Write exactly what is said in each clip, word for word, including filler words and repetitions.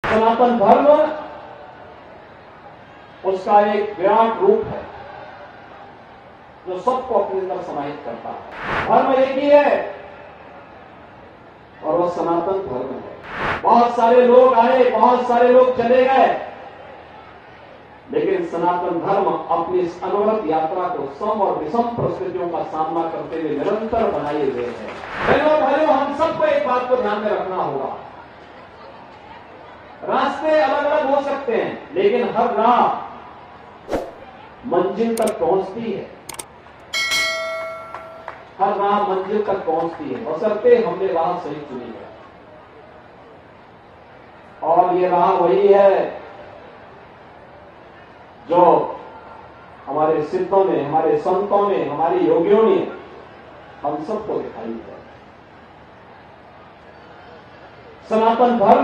सनातन धर्म उसका एक विराट रूप है जो सबको अपने अंदर समाहित करता है। धर्म एक ही है और वह सनातन धर्म है। बहुत सारे लोग आए, बहुत सारे लोग चले गए, लेकिन सनातन धर्म अपनी इस अनवरत यात्रा को सम और विषम परिस्थितियों का सामना करते हुए निरंतर बनाए हुए है। बहनों भाइयों, हम सबको एक बात को ध्यान में रखना होगा। रास्ते अलग अलग हो सकते हैं, लेकिन हर राह मंजिल तक पहुंचती है। हर राह मंजिल तक पहुंचती है, बशर्ते हमने राह सही चुनी है। और ये राह वही है जो हमारे सिद्धों ने, हमारे संतों ने, हमारे योगियों ने हम सबको दिखाई है। सनातन धर्म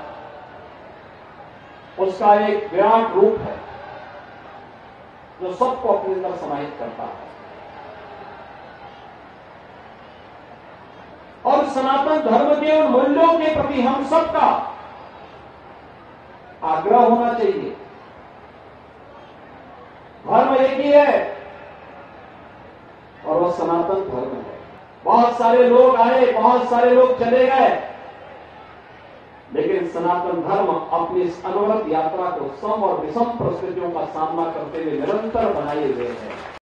उसका एक विराट रूप है जो सबको अपने अंदर समाहित करता है। और सनातन धर्म के उन मूल्यों के प्रति हम सबका आग्रह होना चाहिए। धर्म एक ही है और वह सनातन धर्म है। बहुत सारे लोग आए, बहुत सारे लोग चले गए, लेकिन सनातन धर्म अपनी इस अनवरत यात्रा को सम और विषम परिस्थितियों का सामना करते हुए निरंतर बनाए हुए है।